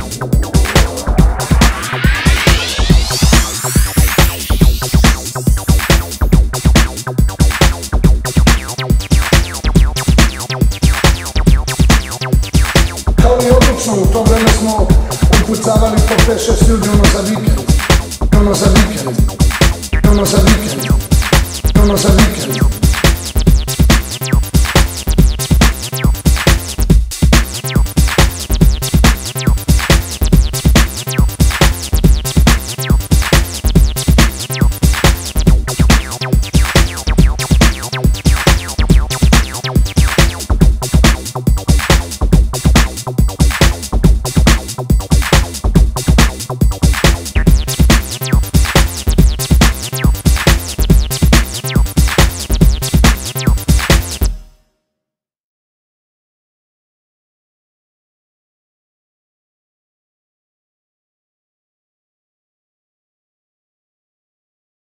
U to vreme smo upucavali po 5-6 ljudi ono za vikend, ono za vikend, ono za vikend, ono za vikend.